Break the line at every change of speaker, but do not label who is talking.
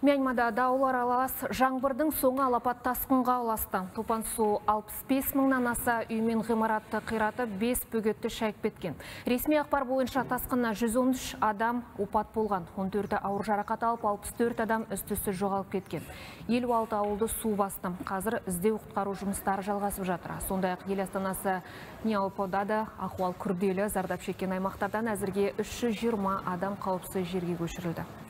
Мьянмада дауыл аралас жаңбырдың соңы алапат тасқынға ұласты. Топан су 65 мыңнан аса үй мен ғимаратты қиратып, 5 бөгетті шайып кеткен. Ресми ақпар бойынша тасқынна 113 адам опат болған. 14 ауыр жарақат алып, 64 адам үстісі жоғалып кеткен. 56 ауылды су басты. Қазір іздеу құтқару жұмыстары жалғасып жатыр. Сондай-ақ ел астанасы Ньяоподада ахуал күрделі, зардап шеккен аймақтардан әзірге 320 адам қауіпсіз жерге көшірілді.